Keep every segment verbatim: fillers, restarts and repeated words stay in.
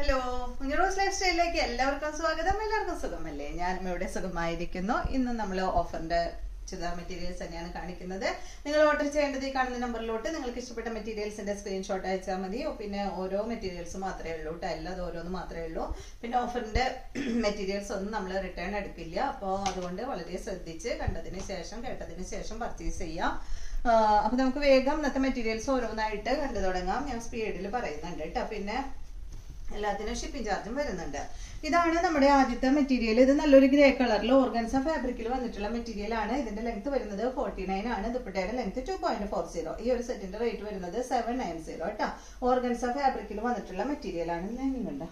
Hello, ഉഞ്ചുറൂസ് life സ്റ്റൈലിലേക്ക് എല്ലാവർക്കും സ്വാഗതം. എല്ലാവർക്കും സുഖമല്ലേ? ഞാനും ഇവിടെ സുഖമായിരിക്കുന്നു. ഇന്ന് നമ്മൾ ഓഫറിന്റെ ചുരിദാർ മെറ്റീരിയൽസ് തന്നെയാണ് കാണിക്കുന്നത്. നിങ്ങൾ ഓർഡർ ചെയ്യേണ്ടത് ഈ കാണുന്ന നമ്പറിലോട്ട് നിങ്ങൾക്ക് ഇഷ്ടപ്പെട്ട മെറ്റീരിയൽസിന്റെ സ്ക്രീൻഷോട്ട് അയച്ചാൽ മതി. പിന്നെ ഓരോ മെറ്റീരിയൽസ് മാത്രമേ ഉള്ളൂ കേട്ടോ, എല്ലാം ഓരോന്ന് മാത്രമേ ഉള്ളൂ. പിന്നെ ഓഫറിന്റെ മെറ്റീരിയൽസ് ഒന്നും നമ്മൾ റിട്ടേൺ എടുക്കില്ല. അപ്പോൾ അതുകൊണ്ട് വളരെ ശ്രദ്ധിച്ച് കണ്ടതിന് ശേഷം കേട്ടതിന് ശേഷം പർച്ചേസ് ചെയ്യാം. അപ്പൊ നമുക്ക് വേഗം ഇന്നത്തെ മെറ്റീരിയൽസ് ഓരോന്നായിട്ട് കണ്ടു തുടങ്ങാം. ഞാൻ സ്പീഡിൽ പറയുന്നുണ്ട് കേട്ടോ. പിന്നെ എല്ലാത്തിനും ഷിപ്പിംഗ് ചാർജും വരുന്നുണ്ട്. ഇതാണ് നമ്മുടെ ആദ്യത്തെ മെറ്റീരിയൽ. ഇത് നല്ലൊരു ഗ്രേ കളറിൽ ഓർഗൻസ ഫാബ്രിക്കിൽ വന്നിട്ടുള്ള മെറ്റീരിയൽ ആണ്. ഇതിന്റെ ലെങ്ത് വരുന്നത് ഫോർട്ടി നയൻ ആണ്. ദുപ്പട്ടയുടെ length two point four zero. ഈ ഒരു സെറ്റിന്റെ റേറ്റ് വരുന്നത് സെവൻ നയൻ സീറോ കേട്ടോ. ഓർഗൻസ ഫാബ്രിക്കിൽ വന്നിട്ടുള്ള മെറ്റീരിയൽ ആണ്. ലൈനിങ് ഉണ്ടോ?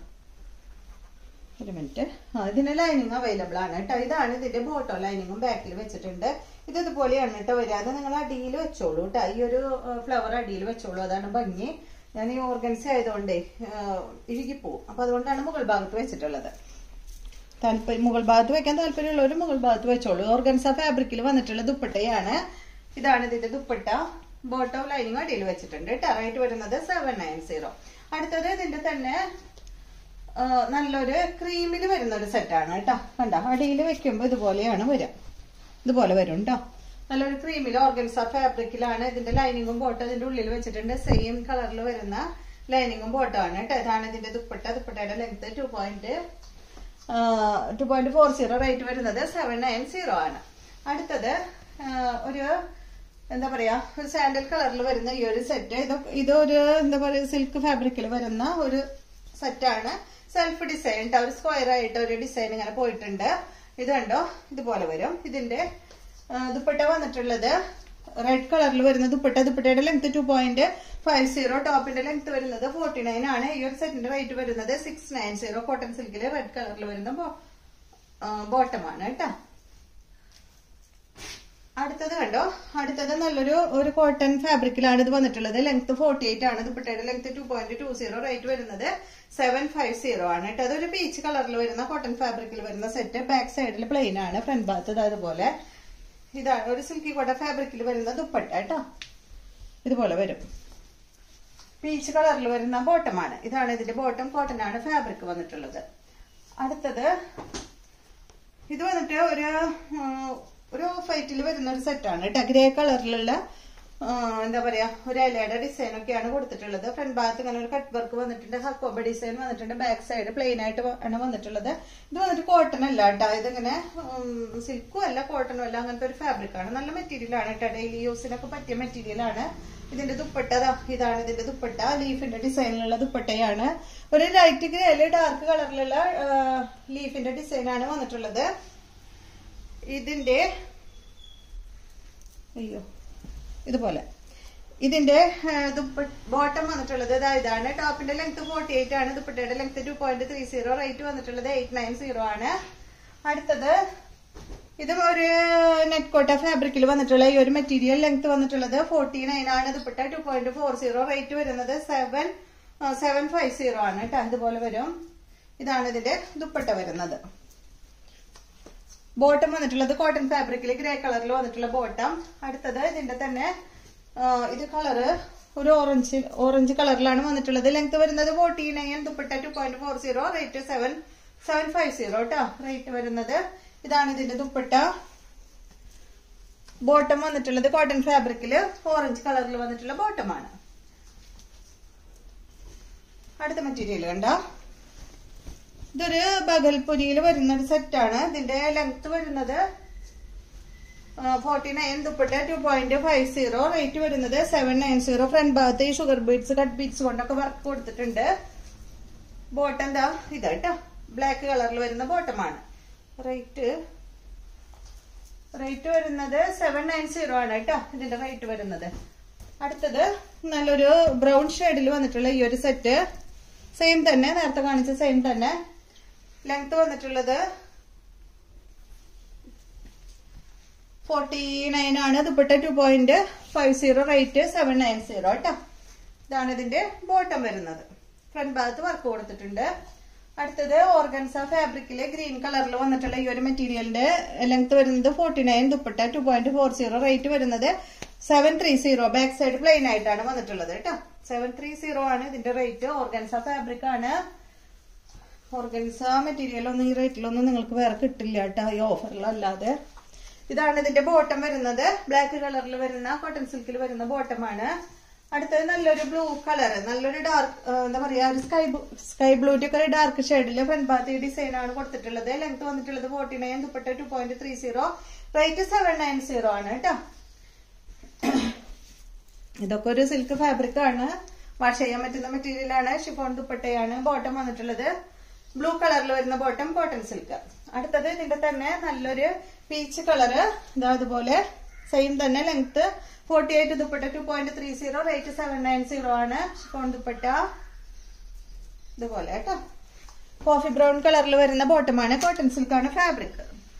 ഒരു മിനിറ്റ്. ആ ഇതിന്റെ ലൈനിങ് അവൈലബിൾ ആണ് കേട്ടോ. ഇതാണ് ഇതിന്റെ ബോട്ടോ. ലൈനിങ്ങും ബാക്കിൽ വെച്ചിട്ടുണ്ട്. ഇത് ഇതുപോലെയാണ് കേട്ടോ വരാതെ. നിങ്ങൾ അടിയിൽ വെച്ചോളൂ കേട്ടോ. ഈ ഒരു ഫ്ലവർ അടിയിൽ വെച്ചോളൂ, അതാണ് ഭംഗി. ഞാൻ ഈ ഓർഗൻസ ആയതുകൊണ്ടേ ഇഴുകിപ്പോവും. അപ്പൊ അതുകൊണ്ടാണ് മുകൾ ഭാഗത്ത് വെച്ചിട്ടുള്ളത്. താല്പര്യം മുകൾ ഭാഗത്ത് വെക്കാൻ താല്പര്യമുള്ളവർ മുകൾ ഭാഗത്ത് വെച്ചോളൂ. ഓർഗൻസ ഫാബ്രിക്കിൽ വന്നിട്ടുള്ള ദുപ്പട്ടയാണ്. ഇതാണ് ഇതിന്റെ ദുപ്പട്ട. ബോട്ടം ലൈനിങ് അടിയിൽ വെച്ചിട്ടുണ്ട് കേട്ടോ. റേറ്റ് വരുന്നത് സെവൻ നയൻ സീറോ. അടുത്തത് ഇതിന്റെ തന്നെ നല്ലൊരു ക്രീമിൽ വരുന്ന ഒരു സെറ്റാണ് കേട്ടോ. കണ്ടോ, അടിയിൽ വെക്കുമ്പോ ഇതുപോലെയാണ് വരിക. ഇതുപോലെ വരും കേട്ടോ. നല്ലൊരു ക്രീമിൽ ഓർഗൻസ ഫാബ്രിക്കിലാണ്. ഇതിന്റെ ലൈനിങ്ങും ബോട്ടം ഇതിന്റെ ഉള്ളിൽ വെച്ചിട്ടുണ്ട്. സെയിം കളറിൽ വരുന്ന ലൈനിങ്ങും ബോട്ടം ആണ് കേട്ടോ. ഇതാണ് ഇതിന്റെ ദുപ്പട്ട. ദുപ്പട്ടയുടെ length two point two point four zero. Rate വരുന്നത് സെവൻ നയൻ സീറോ ആണ്. അടുത്തത് ഒരു എന്താ പറയാ ഒരു സാൻഡൽ കളറിൽ വരുന്ന ഈ ഒരു സെറ്റ്. ഇത് ഇതൊരു എന്താ പറയാ സിൽക്ക് ഫാബ്രിക്കിൽ വരുന്ന ഒരു സെറ്റാണ്. സെൽഫ് ഡിസൈൻ ഒരു സ്ക്വയർ ആയിട്ട് ഒരു ഡിസൈൻ ഇങ്ങനെ പോയിട്ടുണ്ട്. ഇത് കണ്ടോ, ഇതുപോലെ വരും. ഇതിന്റെ ദുപ്പട്ട വന്നിട്ടുള്ളത് റെഡ് കളറിൽ വരുന്ന ദുപ്പട്ട. ദുപ്പട്ടയുടെ length two point five zero. ടോപ്പിന്റെ ലെങ്ത് വരുന്നത് ഫോർട്ടി നയൻ ആണ്. ഈ ഒരു സെറ്റിന്റെ റേറ്റ് വരുന്നത് സിക്സ് നയൻ സീറോ. കോട്ടൺ സിൽക്കില് റെഡ് കളറിൽ വരുന്ന ബോട്ടമാണ് കേട്ടോ. അടുത്തത് കണ്ടോ, അടുത്തത് നല്ലൊരു ഒരു കോട്ടൺ ഫാബ്രിക്കിലാണ് ഇത് വന്നിട്ടുള്ളത്. ലെങ്ത് ഫോർട്ടി എയ്റ്റ് ആണ്. ദുപ്പട്ടയുടെ length two point two zero. Rate വരുന്നത് സെവൻ ഫൈവ് സീറോ ആണ് കേട്ടോ. അതൊരു പീച്ച് കളറിൽ വരുന്ന കോട്ടൺ ഫാബ്രിക്കിൽ വരുന്ന സെറ്റ്. ബാക്ക് സൈഡിൽ പ്ലെയിൻ ആണ്. ഫ്രണ്ട് ഭാഗത്ത് അതുപോലെ. ഇതാണ് ഒരു സിൽക്കി കോട്ടൺ ഫാബ്രിക്കിൽ വരുന്ന ദുപ്പട്ട കേട്ടോ. ഇതുപോലെ വരും. പീച്ച് കളറിൽ വരുന്ന ബോട്ടമാണ്. ഇതാണ് ഇതിന്റെ ബോട്ടം. കോട്ടൺ ആണ് ഫാബ്രിക് വന്നിട്ടുള്ളത്. അടുത്തത് ഇത് വന്നിട്ട് ഒരു ഒരു ഓഫ് വൈറ്റിൽ വരുന്ന ഒരു സെറ്റാണ് കേട്ടോ. ഗ്രേ കളറിലുള്ള എന്താ പറയാ ഒരു ഇലയുടെ ഡിസൈൻ ഒക്കെയാണ് കൊടുത്തിട്ടുള്ളത്. ഫ്രണ്ട് ഭാഗത്ത് ഇങ്ങനെ ഒരു കട്ട് വർക്ക് വന്നിട്ടുണ്ട്. ഹക്കോബ ഡിസൈൻ വന്നിട്ടുണ്ട്. ബാക്ക് സൈഡ് പ്ലെയിൻ ആയിട്ട് ആണ് വന്നിട്ടുള്ളത്. ഇത് വന്നിട്ട് കോട്ടൺ അല്ല കേട്ടോ. ഇതിങ്ങനെ സിൽക്കും അല്ല കോട്ടണും അല്ല, അങ്ങനത്തെ ഒരു ഫാബ്രിക് ആണ്. നല്ല മെറ്റീരിയൽ ആണ് കേട്ടോ. ഡെയിലി യൂസിനൊക്കെ പറ്റിയ മെറ്റീരിയൽ ആണ്. ഇതിന്റെ ദുപ്പട്ട ഇതാണ് ഇതിന്റെ ദുപ്പട്ട. ലീഫിന്റെ ഡിസൈനിലുള്ള ദുപ്പട്ടയാണ്. ഒരു ലൈറ്റ് ഗ്രേയില് ഡാർക്ക് കളറിലുള്ള ലീഫിന്റെ ഡിസൈൻ ആണ് വന്നിട്ടുള്ളത്. ഇതിന്റെ അയ്യോ ഇതുപോലെ ഇതിന്റെ ബോട്ടം വന്നിട്ടുള്ളത് ഇതാണ്. ടോപ്പിന്റെ ലെങ്ത് ഫോർട്ടി എയ്റ്റ് ആണ്. ദുപ്പട്ടയുടെ length two point three zero. Rate വന്നിട്ടുള്ളത് എയ്റ്റ് നയൻ സീറോ ആണ്. അടുത്തത് ഇത് ഒരു നെറ്റ് കോട്ട ഫാബ്രിക്കിൽ വന്നിട്ടുള്ള ഈ ഒരു മെറ്റീരിയൽ. ലെങ്ത് വന്നിട്ടുള്ളത് ഫോർട്ടി നയൻ ആണ്. Dupatta two point four zero. Rate വരുന്നത് സെവൻ സെവൻ ഫൈവ് സീറോ ആണ് കേട്ടോ. ഇതുപോലെ വരും. ഇതാണ് ഇതിന്റെ ദുപ്പട്ട വരുന്നത്. ബോട്ടം വന്നിട്ടുള്ളത് കോട്ടൺ ഫാബ്രിക്കിൽ ഗ്രേ കളറിൽ വന്നിട്ടുള്ള ബോട്ടം. അടുത്തത് ഇതിന്റെ തന്നെ ഇത് കളറ് ഒരു ഓറഞ്ച് ഓറഞ്ച് കളറിലാണ് വന്നിട്ടുള്ളത്. ലെങ്ത് വരുന്നത് forty nine. Dupatta two point four zero. Rate seven seven five zero കേട്ടോ. റേറ്റ് വരുന്നത് ഇതാണ് ഇതിന്റെ ദുപ്പട്ട. ബോട്ടം വന്നിട്ടുള്ളത് കോട്ടൺ ഫാബ്രിക്കിൽ ഓറഞ്ച് കളറിൽ വന്നിട്ടുള്ള ബോട്ടമാണ്. അടുത്ത മെറ്റീരിയൽ കണ്ടോ, ഇതൊരു ബഗൽപുരിയിൽ വരുന്ന ഒരു സെറ്റാണ്. ഇതിന്റെ ലെങ്ത് വരുന്നത് forty nine. Dupatta two point five zero. Rate വരുന്നത് സെവൻ നയൻ സീറോ. ഫ്രണ്ട് ഭാഗത്ത് ഈ ഷുഗർ ബീഡ്സ് കട്ട് ബീഡ്സ് കൊണ്ടൊക്കെ വർക്ക് കൊടുത്തിട്ടുണ്ട്. ബോട്ടം എന്താ ഇത് കേട്ടോ. ബ്ലാക്ക് കളറിൽ വരുന്ന ബോട്ടമാണ്. റേറ്റ് റേറ്റ് വരുന്നത് സെവൻ നയൻ സീറോ ആണ് കേട്ടോ. ഇതിന്റെ റേറ്റ് വരുന്നത്. അടുത്തത് നല്ലൊരു ബ്രൗൺ ഷെയ്ഡിൽ വന്നിട്ടുള്ള ഈ ഒരു സെറ്റ്. സെയിം തന്നെ, നേരത്തെ കാണിച്ച സെയിം തന്നെ. ലെങ്ത് വന്നിട്ടുള്ളത് ഫോർട്ടി നയൻ ആണ്. Dupatta two point five zero. Rate seven nine zero കേട്ടോ. ഇതാണ് ഇതിന്റെ ബോട്ടം വരുന്നത്. ഫ്രണ്ട് ഭാഗത്ത് വർക്ക് കൊടുത്തിട്ടുണ്ട്. അടുത്തത് ഓർഗൻസ ഫാബ്രിക്കില് ഗ്രീൻ കളറിൽ വന്നിട്ടുള്ള ഈ ഒരു മെറ്റീരിയലിന്റെ ലെങ്ത് വരുന്നത് forty nine. Dupatta two point four zero. Rate വരുന്നത് seven three zero. Back side plain ആയിട്ടാണ് വന്നിട്ടുള്ളത് കേട്ടോ. സെവൻ ത്രീ സീറോ ആണ് ഇതിന്റെ റേറ്റ്. ഓർഗൻസ ഫാബ്രിക് ആണ്. ഓർഗൻസ മെറ്റീരിയൽ ഒന്നും ഈ റേറ്റിലൊന്നും നിങ്ങൾക്ക് വേറെ കിട്ടില്ല കേട്ടോ ഈ ഓഫറിലല്ലാതെ. ഇതാണ് ഇതിന്റെ ബോട്ടം വരുന്നത്. ബ്ലാക്ക് കളറിൽ വരുന്ന കോട്ടൺ സിൽക്കിൽ വരുന്ന ബോട്ടമാണ്. അടുത്തത് നല്ലൊരു ബ്ലൂ കളർ, നല്ലൊരു ഡാർക്ക് എന്താ പറയാ ഒരു സ്കൈ സ്കൈ ബ്ലൂന്റെ ഒക്കെ ഡാർക്ക് ഷെയ്ഡില് ഫ്രണ്ട് ഭാഗത്ത് ഡിസൈൻ ആണ് കൊടുത്തിട്ടുള്ളത്. ലെങ്ത് വന്നിട്ടുള്ളത് forty nine, dupatta two point three zero, rate seven nine zero ആണ് കേട്ടോ. ഇതൊക്കെ ഒരു സിൽക്ക് ഫാബ്രിക് ആണ്, വാഷ് ചെയ്യാൻ പറ്റുന്ന മെറ്റീരിയൽ ആണ്. ഷിഫോൺ ദുപ്പട്ടയാണ്. ബോട്ടം വന്നിട്ടുള്ളത് ബ്ലൂ കളറിൽ വരുന്ന ബോട്ടം, കോട്ടൺ സിൽക്ക്. അടുത്തത് ഇതിന്റെ തന്നെ നല്ലൊരു പീച്ച് കളറ്, ഇതാ അതുപോലെ സെയിം തന്നെ length forty eight, dupatta two point three zero, rate seven nine zero ആണ്. ഷിഫോൺ ദുപ്പട്ട ഇതുപോലെ കേട്ടോ. കോഫി ബ്രൗൺ കളറിൽ വരുന്ന ബോട്ടമാണ്, കോട്ടൺ സിൽക്ക് ആണ് ഫാബ്രിക്.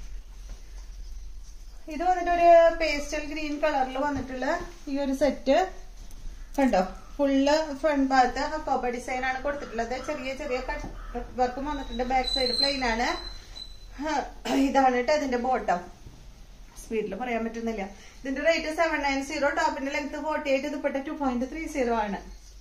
ഇത് വന്നിട്ട് ഒരു പേസ്റ്റൽ ഗ്രീൻ കളറിൽ വന്നിട്ടുള്ള ഈ ഒരു സെറ്റ് കണ്ടോ. ഫുള്ള് ഫ്രണ്ട് ഭാഗത്ത് ഹക്കോബ ഡിസൈൻ ആണ് കൊടുത്തിട്ടുള്ളത്. ചെറിയ ചെറിയ കട്ട് വർക്കും വന്നിട്ടുണ്ട്. ബാക്ക് സൈഡ് പ്ലെയിൻ ആണ്. ഇതാണ് കേട്ടോ ഇതിന്റെ ബോട്ടം. സ്പീഡിൽ പറയാൻ പറ്റുന്നില്ല. ഇതിന്റെ റേറ്റ് സെവൻ നയൻ സീറോ, ടോപ്പിന്റെ length forty eight, dupatta two point three zero ആണ്.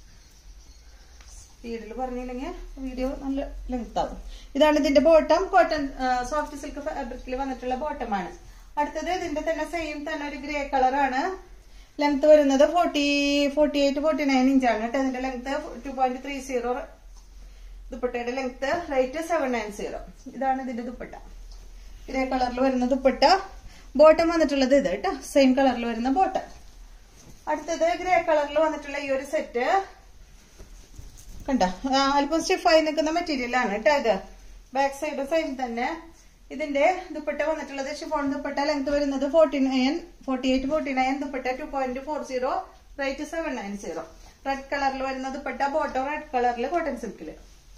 സ്പീഡിൽ പറഞ്ഞില്ലെങ്കിൽ വീഡിയോ നല്ല ലെങ്ത് ആവും. ഇതാണ് ഇതിന്റെ ബോട്ടം. കോട്ടൺ സോഫ്റ്റ് സിൽക്ക് ഫാബ്രിക്കിൽ വന്നിട്ടുള്ള ബോട്ടമാണ്. അടുത്തത് ഇതിന്റെ തന്നെ സെയിം തന്നെ ഒരു ഗ്രേ കളറാണ്. ലെങ്ത് വരുന്നത് forty forty eight forty nine ഇഞ്ചാണ് കേട്ടോ. ഇതിന്റെ length two point three zero, ദുപ്പട്ടയുടെ length rate seven nine zero. ഇതാണ് ഇതിന്റെ ദുപ്പട്ട. ഗ്രേ കളറിൽ വരുന്ന ദുപ്പട്ട. ബോട്ടം വന്നിട്ടുള്ളത് ഇത് കേട്ടോ, സെയിം കളറിൽ വരുന്ന ബോട്ടം. അടുത്തത് ഗ്രേ കളറിൽ വന്നിട്ടുള്ള ഈ ഒരു സെറ്റ് കണ്ട, അല്പം സ്റ്റിഫായി നിൽക്കുന്ന മെറ്റീരിയൽ ആണ് കേട്ടോ ഇത്. ബാക്ക് സൈഡ് സെയിം തന്നെ. ഇതിന്റെ ദുപ്പട്ട വന്നിട്ടുള്ളത് ഷിഫോൺ ദുപ്പട്ട. ലെങ്ത് വരുന്നത് forty nine forty eight forty nine, dupatta two point four zero, rate seven nine zero. Red കളറിൽ വരുന്ന ദുപ്പട്ട, ബോട്ടം റെഡ് കളറിൽ കോട്ടൺ സിൽക്കില്.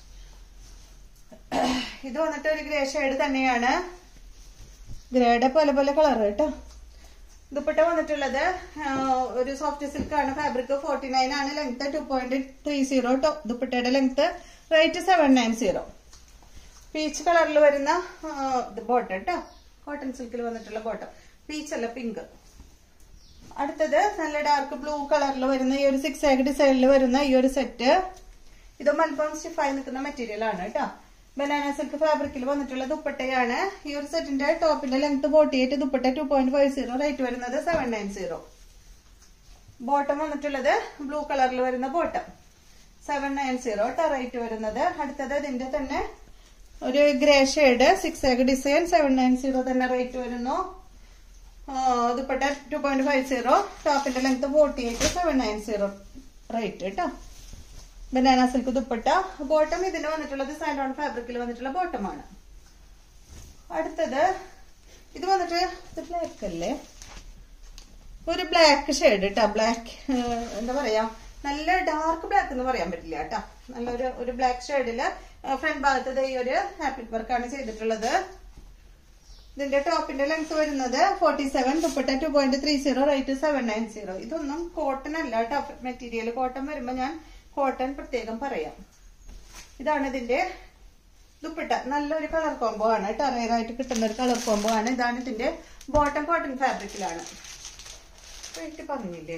ഇത് വന്നിട്ട് ഒരു ഗ്രേ ഷെയ്ഡ് തന്നെയാണ്. ഗ്രേയുടെ പല പല കളർ കേട്ടോ. ദുപ്പട്ട വന്നിട്ടുള്ളത് ഒരു സോഫ്റ്റ് സിൽക്ക് ആണ് ഫാബ്രിക്. ഫോർട്ടി നയൻ ആണ്. Length two point three zero കേട്ടോ. ദുപ്പട്ടയുടെ length rate seven nine zero. Peach കളറിൽ വരുന്ന ബോട്ടം കേട്ടോ. കോട്ടൺ സിൽക്കിൽ വന്നിട്ടുള്ള ബോട്ടം. പീച്ച് അല്ല, പിങ്ക്. അടുത്തത് നല്ല ഡാർക്ക് ബ്ലൂ കളറിൽ വരുന്ന ഈ ഒരു സിക്സ് ആഗ് ഡിസൈനിൽ വരുന്ന ഈ ഒരു സെറ്റ്. ഇതും അല്പം സ്റ്റിഫായി നിൽക്കുന്ന മെറ്റീരിയൽ ആണ് കേട്ടോ. ബനാന സിൽക്ക് ഫാബ്രിക്കിൽ വന്നിട്ടുള്ള ദുപ്പട്ടയാണ്. ഈ ഒരു സെറ്റിന്റെ ടോപ്പിന്റെ length forty eight, dupatta two point five zero, rate വരുന്നത് സെവൻ നയൻ സീറോ. ബോട്ടം വന്നിട്ടുള്ളത് ബ്ലൂ കളറിൽ വരുന്ന ബോട്ടം, സെവൻ നയൻ സീറോ കേട്ടോ റേറ്റ് വരുന്നത്. അടുത്തത് ഇതിന്റെ തന്നെ ഒരു ഗ്രേ ഷെയ്ഡ് സിക്സ് ആഗ് ഡിസൈൻ, സെവൻ നയൻ സീറോ തന്നെ റേറ്റ് വരുന്നു. Dupatta two point five zero, ടോപ്പിന്റെ length forty eight, seven nine zero rate കേട്ടോ. Banana silk dupatta. ബോട്ടം ഇതിന് വന്നിട്ടുള്ളത് സാൻഡോൺ ഫാബ്രിക്കിൽ വന്നിട്ടുള്ള ബോട്ടമാണ്. അടുത്തത് ഇത് വന്നിട്ട് ഇത് ബ്ലാക്ക് അല്ലേ, ഒരു ബ്ലാക്ക് ഷെയ്ഡ് കേട്ടോ. ബ്ലാക്ക് എന്താ പറയാ, നല്ല ഡാർക്ക് ബ്ലാക്ക് എന്ന് പറയാൻ പറ്റില്ല കേട്ടോ. നല്ലൊരു ഒരു ബ്ലാക്ക് ഷെയ്ഡില് ഫ്രണ്ട് ഭാഗത്ത് ഈ ഒരു ഹാപ്പി വർക്കാണ് ചെയ്തിട്ടുള്ളത്. ഇതിന്റെ ടോപ്പിന്റെ ലെങ്ത് വരുന്നത് forty seven, dupatta two point three zero, rate seven nine zero. ഇതൊന്നും കോട്ടൺ അല്ല കേട്ടോ മെറ്റീരിയൽ. കോട്ടൺ വരുമ്പോ ഞാൻ കോട്ടൺ പ്രത്യേകം പറയാം. ഇതാണ് ഇതിന്റെ ദുപ്പട്ട. നല്ലൊരു കളർ കോംബോ ആണ് കേട്ടോ. റെയറായിട്ട് കിട്ടുന്ന ഒരു കളർ കോംബോ ആണ്. ഇതാണ് ഇതിന്റെ ബോട്ടം. കോട്ടൺ ഫാബ്രിക്കിലാണ്. റേറ്റ് പറഞ്ഞില്ലേ.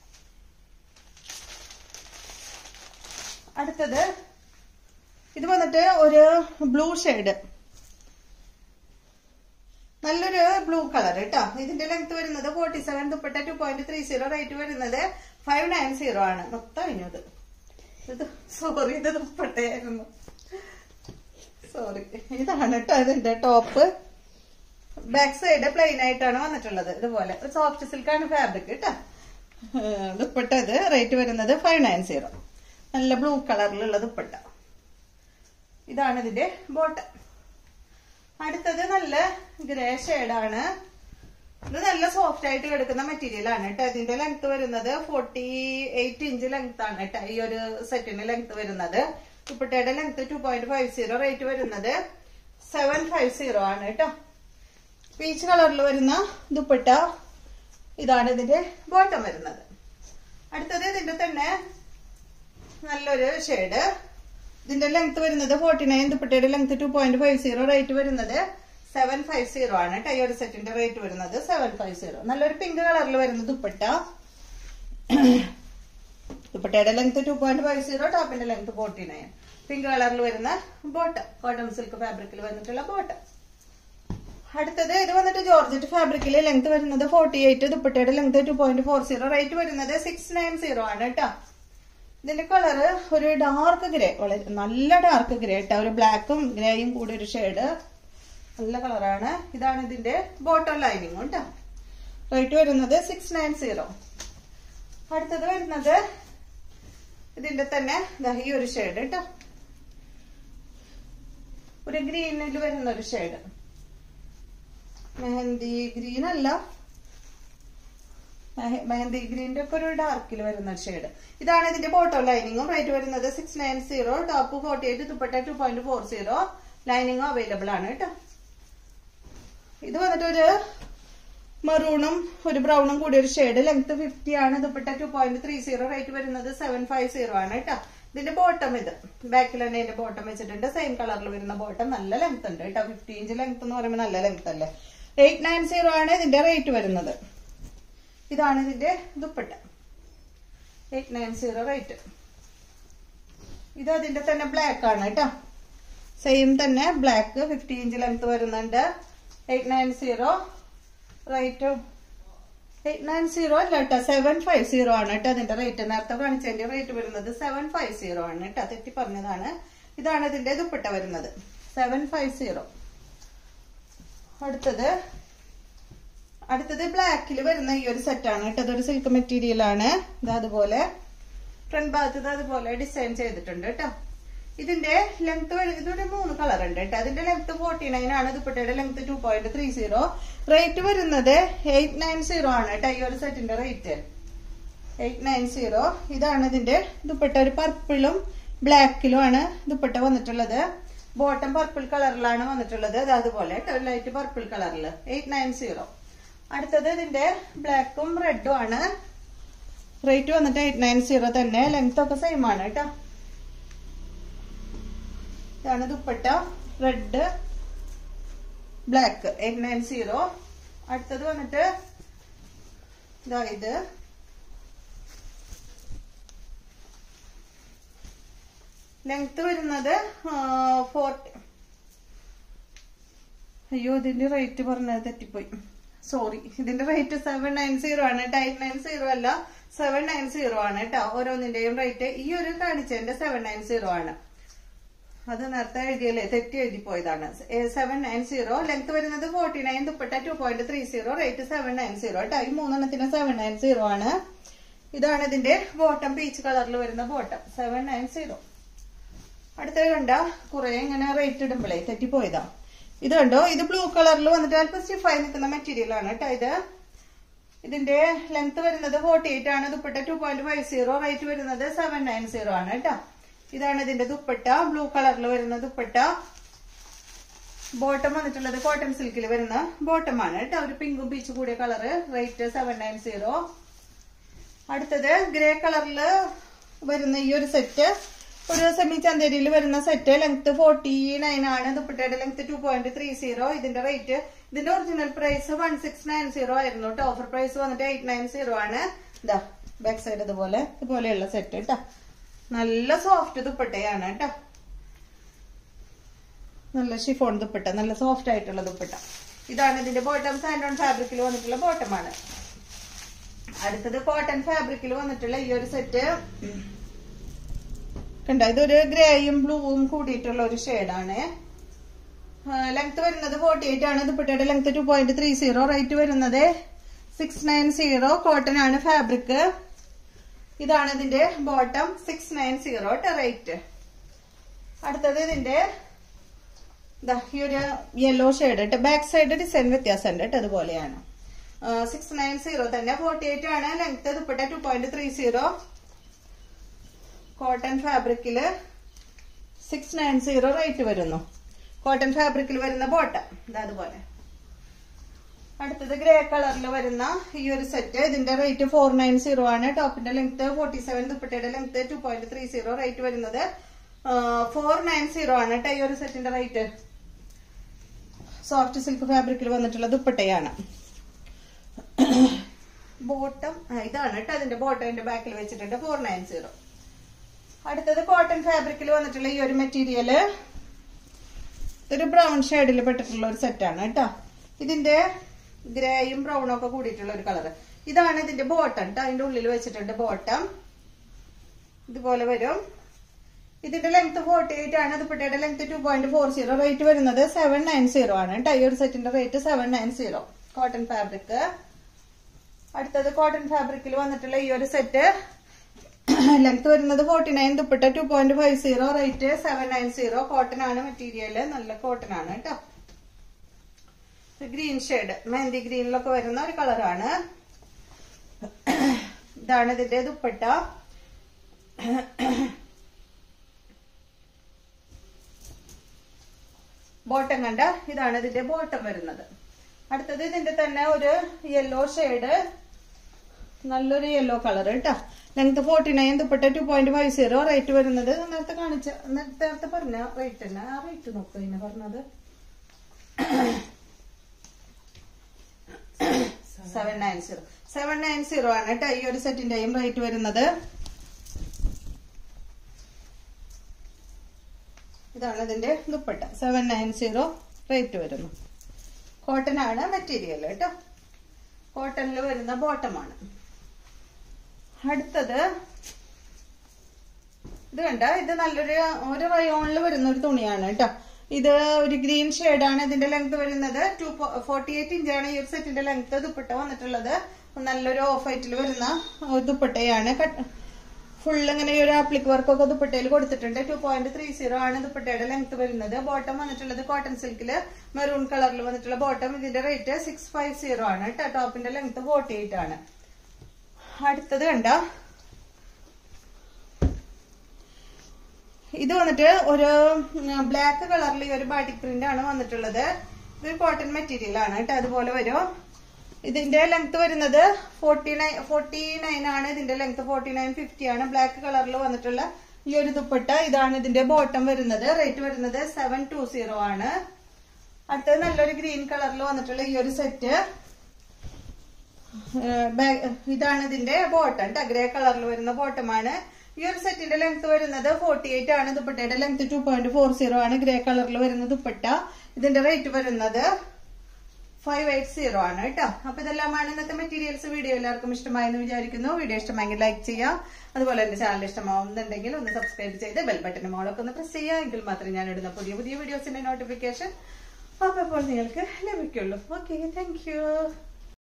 അടുത്തത് ഇത് വന്നിട്ട് ഒരു ബ്ലൂ ഷെയ്ഡ്, നല്ലൊരു ബ്ലൂ കളർ കേട്ടോ. ഇതിന്റെ ലെങ്ത് വരുന്നത് forty seven, dupatta two point three zero, rate വരുന്നത് ഫൈവ് നയൻ സീറോ ആണ്. മൊത്തം കഴിഞ്ഞത് ഇത്. സോറി, ഇത് ദുപ്പട്ടയായിരുന്നു. സോറി. ഇതാണ് കേട്ടോ ഇതിന്റെ ടോപ്പ്. ബാക്ക് സൈഡ് പ്ലെയിൻ ആയിട്ടാണ് വന്നിട്ടുള്ളത്. ഇതുപോലെ സോഫ്റ്റ് സിൽക്കാണ് ഫാബ്രിക് കേട്ടോ. ദുപ്പട്ട ഇത് റേറ്റ് വരുന്നത് ഫൈവ് നയൻ സീറോ. നല്ല ബ്ലൂ കളറിലുള്ള ദുപ്പട്ട. ഇതാണ് ഇതിന്റെ ബോട്ടം. അടുത്തത് നല്ല ഗ്രേ ഷെയ്ഡാണ്. ഇത് നല്ല സോഫ്റ്റ് ആയിട്ട് കിടക്കുന്ന മെറ്റീരിയൽ ആണ് കേട്ടോ. ഇതിന്റെ ലെങ്ത് വരുന്നത് ഫോർട്ടി എയ്റ്റ് ഇഞ്ച് ലെങ്ത് ആണ് കേട്ടോ ഈ ഒരു സെറ്റിന് ലെങ്ത് വരുന്നത്. ദുപ്പട്ടയുടെ length two point five zero, rate വരുന്നത് സെവൻ ഫൈവ് സീറോ ആണ് കേട്ടോ. പീച്ച് കളറിൽ വരുന്ന ദുപ്പട്ട. ഇതാണ് ഇതിന്റെ ബോട്ടം വരുന്നത്. അടുത്തത് ഇതിന്റെ തന്നെ നല്ലൊരു ഷെയ്ഡ്. ഇതിന്റെ ലെങ്ത് വരുന്നത് ഫോർട്ടി നയൻ, ദുപ്പട്ടയുടെ length two point five zero, rate വരുന്നത് സെവൻ ഫൈവ് സീറോ ആണ് കേട്ടോ. ഈ ഒരു സെറ്റിന്റെ റേറ്റ് വരുന്നത് സെവൻ ഫൈവ് സീറോ. നല്ലൊരു പിങ്ക് കളറിൽ വരുന്ന ദുപ്പട്ട. ദുപ്പട്ടയുടെ length two point five zero, ടോപ്പിന്റെ ലെങ്ത് ഫോർട്ടി നയൻ. പിങ്ക് കളറിൽ വരുന്ന ബോട്ടം, കോട്ടൺ സിൽക്ക് ഫാബ്രിക്കിൽ വന്നിട്ടുള്ള ബോട്ടം. അടുത്തത് ഇത് വന്നിട്ട് ജോർജറ്റ് ഫാബ്രിക്കിൽ ലെങ്ത് വരുന്നത് ഫോർട്ടി എയ്റ്റ്, ദുപ്പട്ടയുടെ length two point four zero, rate വരുന്നത് സിക്സ് നയൻ സീറോ ആണ് കേട്ടോ. ഇതിന്റെ കളറ് ഒരു ഡാർക്ക് ഗ്രേ, വളരെ നല്ല ഡാർക്ക് ഗ്രേ കേട്ടോ, ഒരു ബ്ലാക്കും ഗ്രേയും കൂടി ഒരു ഷെയ്ഡ്, നല്ല കളറാണ്. ഇതാണ് ഇതിന്റെ ബോട്ടം ലൈനിങ്ങും കേട്ടോ. റേറ്റ് വരുന്നത് സിക്സ് നയൻ സീറോ. അടുത്തത് വരുന്നത് ഇതിന്റെ തന്നെ ഈ ഒരു ഷെയ്ഡ് കേട്ടോ, ഒരു ഗ്രീനിൽ വരുന്ന ഒരു ഷെയ്ഡ്, മെഹന്തി ഗ്രീൻ അല്ല, മെഹന്തി ഗ്രീന്റെ ഒക്കെ ഒരു ഡാർക്കിൽ വരുന്ന ഒരു ഷെയ്ഡ്. ഇതാണ് ഇതിന്റെ ബോട്ടം ലൈനിങ്ങും. റേറ്റ് വരുന്നത് six nine zero. Top forty eight, dupatta two point four zero, ലൈനിങ്ങും അവൈലബിൾ ആണ് കേട്ടോ. ഇത് വന്നിട്ട് ഒരു മെറൂണും ഒരു ബ്രൗണും കൂടി ഒരു ഷെയ്ഡ്, ലെങ്ത് ഫിഫ്റ്റി ആണ്, dupatta two point three zero, rate വരുന്നത് സെവൻ ഫൈവ് സീറോ ആണ് കേട്ടോ. ഇതിന്റെ ബോട്ടം ഇത് ബാക്കിൽ തന്നെ ഇതിന്റെ ബോട്ടം വെച്ചിട്ടുണ്ട്, സെയിം കളറിൽ വരുന്ന ബോട്ടം, നല്ല ലെങ്ത് ഉണ്ട് കേട്ടോ. ഫിഫ്റ്റി ഇഞ്ച് ലെങ്ത് എന്ന് പറയുമ്പോൾ നല്ല ലെങ്ത് അല്ലേ. എയ്റ്റ് നയൻ സീറോ ആണ് ഇതിന്റെ റേറ്റ് വരുന്നത്. ഇതാണ് ഇതിന്റെ dupatta, eight nine zero rate. ഇത് അതിന്റെ തന്നെ ബ്ലാക്ക് ആണ് കേട്ടോ, സെയിം തന്നെ ബ്ലാക്ക്, ഫിഫ്റ്റി ഇഞ്ച് ലെങ്ത് വരുന്നുണ്ട്. Eight nine zero rate, eight nine zero അല്ല കേട്ടോ, സെവൻ ഫൈവ് സീറോ ആണ് കേട്ടോ അതിന്റെ റേറ്റ്. നേരത്തെ കാണിച്ചതിന്റെ റേറ്റ് വരുന്നത് സെവൻ ഫൈവ് സീറോ ആണ് കേട്ടോ, തെറ്റി പറഞ്ഞതാണ്. ഇതാണ് ഇതിന്റെ ദുപ്പട്ട വരുന്നത്, സെവൻ ഫൈവ് സീറോ. അടുത്തത് അടുത്തത് ബ്ലാക്കിൽ വരുന്ന ഈ ഒരു സെറ്റാണ് കേട്ടോ, അതൊരു സിൽക്ക് മെറ്റീരിയൽ ആണ്. ഇത് അതുപോലെ ഫ്രണ്ട് ഭാഗത്ത് അതുപോലെ ഡിസൈൻ ചെയ്തിട്ടുണ്ട് കേട്ടോ. ഇതിന്റെ ലെങ്ത് ഇതൊരു മൂന്ന് കളർ ഉണ്ട് കേട്ടോ. അതിന്റെ ലെങ്ത് ഫോർട്ടി നയൻ ആണ്, ദുപ്പട്ടയുടെ length two point three zero, rate വരുന്നത് എയ്റ്റ് നയൻ സീറോ ആണ് കേട്ടോ. ഈ ഒരു സെറ്റിന്റെ റേറ്റ് എയ്റ്റ് നയൻ സീറോ. ഇതാണ് ഇതിന്റെ ദുപ്പട്ട, ഒരു പർപ്പിളും ബ്ലാക്കിലും ആണ് ദുപ്പട്ട വന്നിട്ടുള്ളത്. ബോട്ടം പർപ്പിൾ കളറിലാണ് വന്നിട്ടുള്ളത്, അത് അതുപോലെ ഒരു ലൈറ്റ് പർപ്പിൾ കളറിൽ, എയ്റ്റ് നയൻ സീറോ. അടുത്തത് ഇതിന്റെ ബ്ലാക്കും റെഡും ആണ്, റേറ്റ് വന്നിട്ട് എയ്റ്റ് നയൻ സീറോ തന്നെ, ലെങ്ത് ഒക്കെ സെയിം ആണ് കേട്ടോ. ഇതാണ് dupatta, red black, eight nine zero. അടുത്തത് വന്നിട്ട് ഇതാ ഇത് ലെങ്ത് വരുന്നത് ഫോർട്ടി, അയ്യോ ഇതിന്റെ റേറ്റ് പറഞ്ഞത് തെറ്റിപ്പോയി, സോറി. ഇതിന്റെ റേറ്റ് സെവൻ നയൻ സീറോ ആണ് കേട്ടോ, എയ്റ്റ് നയൻ സീറോ അല്ല, സെവൻ നയൻ സീറോ ആണ് കേട്ടോ. ഓരോന്നിന്റെയും റേറ്റ് ഈ ഒരു കാണിച്ചതിന്റെ സെവൻ നയൻ സീറോ ആണ്. അത് നേരത്തെ എഴുതിയല്ലേ, തെറ്റി എഴുതി പോയതാണ്. സെവൻ നയൻ സീറോ, ലെങ്ത് വരുന്നത് forty nine, dupatta two point three zero, rate seven nine zero കേട്ടോ. ഈ മൂന്നെണ്ണത്തിന് സെവൻ നയൻ സീറോ ആണ്. ഇതാണ് ഇതിന്റെ ബോട്ടം, പീച്ച് കളറിൽ വരുന്ന ബോട്ടം, സെവൻ നയൻ സീറോ. അടുത്തത് കണ്ട കുറെ ഇങ്ങനെ റേറ്റ് ഇടുമ്പോഴേ തെറ്റിപ്പോയതാ. ഇത് കണ്ടോ, ഇത് ബ്ലൂ കളറിൽ വന്നിട്ട് അല്പം സ്റ്റിഫായി നിൽക്കുന്ന മെറ്റീരിയൽ ആണ് കേട്ടോ. ഇത് ഇതിന്റെ ലെങ്ത് വരുന്നത് ഫോർട്ടി എയ്റ്റ് ആണ്, dupatta two point five zero, rate വരുന്നത് സെവൻ നയൻ സീറോ ആണ് കേട്ടോ. ഇതാണ് ഇതിന്റെ ദുപ്പട്ട, ബ്ലൂ കളറിൽ വരുന്ന ദുപ്പട്ട. ബോട്ടം വന്നിട്ടുള്ളത് കോട്ടൺ സിൽക്കിൽ വരുന്ന ബോട്ടം ആണ് കേട്ടോ, ഒരു പിങ്കും പീച്ചും കൂടിയ colour, rate seven nine zero. അടുത്തത് ഗ്രേ കളറിൽ വരുന്ന ഈ ഒരു സെറ്റ്, ഒരു സെമി ചന്തേരിയിൽ വരുന്ന സെറ്റ്, ലെങ്ത് ഫോർട്ടി നയൻ ആണ്, ദുപ്പട്ടയുടെ length two point three zero. ഇതിന്റെ റേറ്റ്, ഇതിന്റെ original price one six nine zero ആയിരുന്നു കേട്ടോ, ഓഫർ പ്രൈസ് വന്നിട്ട് എയ്റ്റ് നയൻ സീറോ ആണ്. ഇതാ ബാക്ക് സൈഡ് ഇതുപോലെ ഇതുപോലെയുള്ള സെറ്റ് കേട്ടോ, നല്ല സോഫ്റ്റ് ദുപ്പട്ടയാണ് കേട്ടോ, നല്ല ഷിഫോൺ ദുപ്പട്ട, നല്ല സോഫ്റ്റ് ആയിട്ടുള്ള ദുപ്പട്ട. ഇതാണ് ഇതിന്റെ ബോട്ടം, സാൻഡോൺ ഫാബ്രിക്കിൽ വന്നിട്ടുള്ള ബോട്ടമാണ്. അടുത്തത് കോട്ടൺ ഫാബ്രിക്കിൽ വന്നിട്ടുള്ള ഈ ഒരു സെറ്റ് കണ്ട, ഇതൊരു ഗ്രേയും ബ്ലൂവും കൂടിയിട്ടുള്ള ഒരു ഷെയ്ഡാണ്. ലെങ്ത് വരുന്നത് ഫോർട്ടി എയ്റ്റ് ആണ്, ദുപ്പട്ടയുടെ length two point three zero, rate വരുന്നത് സിക്സ് നയൻ സീറോ. കോട്ടൺ ആണ് ഫാബ്രിക്. ഇതാണ് ഇതിന്റെ bottom, six nine zero rate. അടുത്തത് ഇതിന്റെ ഈ ഒരു യെല്ലോ ഷെയ്ഡ് കേട്ടോ, ബാക്ക് സൈഡ് ഡിസൈൻ വ്യത്യാസമുണ്ട് കേട്ടോ, അതുപോലെയാണ്. സിക്സ് നയൻ സീറോ തന്നെ, ഫോർട്ടി എയ്റ്റ് ആണ് length, dupatta two point three zero. Cotton ഫാബ്രിക്കില് സിക്സ് നയൻ സീറോ റേറ്റ് വരുന്നു. കോട്ടൺ ഫാബ്രിക്കിൽ വരുന്ന ബോട്ടം ഇതാ അതുപോലെ. അടുത്തത് ഗ്രേ കളറിൽ വരുന്ന ഈ ഒരു സെറ്റ്, ഇതിന്റെ റേറ്റ് ഫോർ നയൻ സീറോ ആണ്. ടോപ്പിന്റെ ലെങ്ത് ഫോർട്ടി സെവൻ, ദുപ്പട്ടയുടെ length two point three zero, rate വരുന്നത് ഫോർ നയൻ സീറോ ആണ് കേട്ടോ. ഈ ഒരു സെറ്റിന്റെ റേറ്റ് സോഫ്റ്റ് സിൽക്ക് ഫാബ്രിക്കിൽ വന്നിട്ടുള്ള ദുപ്പട്ടയാണ്. ബോട്ടം ഇതാണ് കേട്ടോ, അതിന്റെ ബോട്ടം എന്റെ ബാക്കിൽ വെച്ചിട്ടുണ്ട്, ഫോർ നയൻ സീറോ. അടുത്തത് കോട്ടൺ ഫാബ്രിക്കിൽ വന്നിട്ടുള്ള ഈ ഒരു മെറ്റീരിയല് ഇതൊരു ബ്രൗൺ ഷെയ്ഡിൽ പെട്ടിട്ടുള്ള ഒരു സെറ്റാണ് കേട്ടോ. ഇതിന്റെ ഗ്രേയും ബ്രൗണും ഒക്കെ കൂടിയിട്ടുള്ള ഒരു കളർ. ഇതാണ് ഇതിന്റെ ബോട്ടം കേട്ടോ. അതിന്റെ ഉള്ളിൽ വെച്ചിട്ടുണ്ട് ബോട്ടം. ഇതുപോലെ വരും. ഇതിന്റെ ലെങ്ത് ഫോർട്ടി എയ്റ്റ് ആണ്. ദുപ്പട്ടയുടെ length two point four zero. Rate വരുന്നത് സെവൻ നയൻ സീറോ ആണ് കേട്ടോ. ഈ ഒരു സെറ്റിന്റെ rate seven nine zero. Cotton fabric. അടുത്തത് കോട്ടൺ ഫാബ്രിക്കിൽ വന്നിട്ടുള്ള ഈ ഒരു സെറ്റ് ലെങ്ത് വരുന്നത് forty nine. Dupatta two point five zero. Rate seven nine zero. Cotton ആണ് മെറ്റീരിയല്. നല്ല കോട്ടൺ ആണ് കേട്ടോ. ഗ്രീൻ ഷെയ്ഡ്, മെഹന്തി ഗ്രീനിലൊക്കെ വരുന്ന ഒരു കളറാണ്. ഇതാണ് ഇതിന്റെ ദുപ്പട്ട. ബോട്ടം കണ്ട, ഇതാണ് ഇതിന്റെ ബോട്ടം വരുന്നത്. അടുത്തത് ഇതിന്റെ തന്നെ ഒരു യെല്ലോ ഷെയ്ഡ്, നല്ലൊരു യെല്ലോ കളർ കേട്ടോ. Length forty nine. Dupatta two point five zero. Rate വരുന്നത് നേരത്തെ കാണിച്ച നേരത്തെ പറഞ്ഞ റേറ്റ് തന്നെ. ആ റേറ്റ് നോക്കുക. പിന്നെ പറഞ്ഞത് seven nine zero. Seven nine zero ആണ് കേട്ടോ ഈ ഒരു സെറ്റിന്റെയും റേറ്റ് വരുന്നത്. ഇതാണ് ഇതിന്റെ dupatta. Seven nine zero rate വരുന്നു. കോട്ടൺ ആണ് മെറ്റീരിയൽ കേട്ടോ. കോട്ടണിൽ വരുന്ന ബോട്ടമാണ്. അടുത്തത് ഇത് കണ്ട, ഇത് നല്ലൊരു ഒരു റയോണിൽ വരുന്ന ഒരു തുണിയാണ് കേട്ടോ. ഇത് ഒരു ഗ്രീൻ ഷെയ്ഡാണ്. ഇതിന്റെ ലെങ്ത് വരുന്നത് ടു ഫോർട്ടി എയ്റ്റ് ഇഞ്ചാണ് ഈ ഒരു സെറ്റിന്റെ ലെങ്ത്. ദുപ്പട്ട വന്നിട്ടുള്ളത് നല്ലൊരു ഓഫ് വൈറ്റിൽ വരുന്ന ദുപ്പട്ടയാണ്. ഫുൾ ഇങ്ങനെ ഒരു ആപ്ലിക് വർക്കൊക്കെ ദുപ്പട്ടയിൽ കൊടുത്തിട്ടുണ്ട്. ടു പോയിന്റ് ത്രീ സീറോ ആണ് ദുപ്പട്ടയുടെ ലെങ്ത് വരുന്നത്. ബോട്ടം വന്നിട്ടുള്ളത് കോട്ടൺ സിൽക്കില് മെറൂൺ കളറിൽ വന്നിട്ടുള്ള ബോട്ടം. ഇതിന്റെ റേറ്റ് സിക്സ് ഫൈവ് സീറോ ആണ് കേട്ടോ. ടോപ്പിന്റെ ലെങ്ത് ഫോർട്ടി എയ്റ്റ് ആണ്. അടുത്തത് കണ്ട, ഇത് വന്നിട്ട് ഒരു ബ്ലാക്ക് കളറിൽ ഒരു ബാറ്റിക് പ്രിന്റ് ആണ് വന്നിട്ടുള്ളത്. ഇത് കോട്ടൺ മെറ്റീരിയൽ ആണ് കേട്ടോ. അതുപോലെ വരും. ഇതിന്റെ ലെങ്ത് വരുന്നത് ഫോർട്ടി നയൻ ഫോർട്ടി നയൻ ആണ്. ഇതിന്റെ ലെങ്ത് ഫോർട്ടി നയൻ ഫിഫ്റ്റി ആണ്. ബ്ലാക്ക് കളറിൽ വന്നിട്ടുള്ള ഈ ഒരു ദുപ്പട്ട. ഇതാണ് ഇതിന്റെ ബോട്ടം വരുന്നത്. റേറ്റ് വരുന്നത് സെവൻ ടു സീറോ ആണ്. അടുത്തത് നല്ലൊരു ഗ്രീൻ കളറിൽ വന്നിട്ടുള്ള ഈ ഒരു സെറ്റ്. ഇതാണ് ഇതിന്റെ ബോട്ടം കേട്ടോ. ഗ്രേ കളറിൽ വരുന്ന ബോട്ടമാണ്. ഈ ഒരു സെറ്റിന്റെ ലെങ്ത് വരുന്നത് ഫോർട്ടി എയ്റ്റ് ആണ്. ദുപ്പട്ടയുടെ length two point four zero ആണ്. ഗ്രേ കളറിൽ വരുന്ന ദുപ്പട്ട. ഇതിന്റെ റേറ്റ് വരുന്നത് ഫൈവ് എയ്റ്റ് സീറോ ആണ് കേട്ടോ. അപ്പൊ ഇതെല്ലാമാണ് ഇന്നത്തെ മെറ്റീരിയൽസ്. വീഡിയോ എല്ലാവർക്കും ഇഷ്ടമായെന്ന് വിചാരിക്കുന്നു. വീഡിയോ ഇഷ്ടമായെങ്കിൽ ലൈക്ക് ചെയ്യാം. അതുപോലെ എന്റെ ചാനൽ ഇഷ്ടമാവുന്നുണ്ടെങ്കിൽ ഒന്ന് സബ്സ്ക്രൈബ് ചെയ്ത് ബെൽ ബട്ടൺ മോളൊക്കെ ഒന്ന് പ്രസ് ചെയ്യുക. എങ്കിൽ മാത്രമേ ഞാൻ ഇടുന്ന പുതിയ പുതിയ വീഡിയോസിന്റെ നോട്ടിഫിക്കേഷൻ അപ്പോൾ നിങ്ങൾക്ക് ലഭിക്കുള്ളൂ. Okay, thank you.